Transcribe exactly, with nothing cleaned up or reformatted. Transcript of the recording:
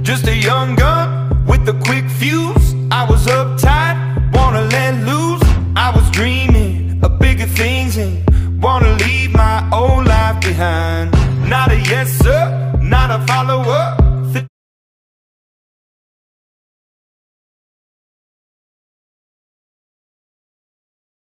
just a young gun with a quick fuse. I was uptight, wanna let loose. I was dreaming of bigger things and wanna leave my old life behind. Not a yes sir, not a follower,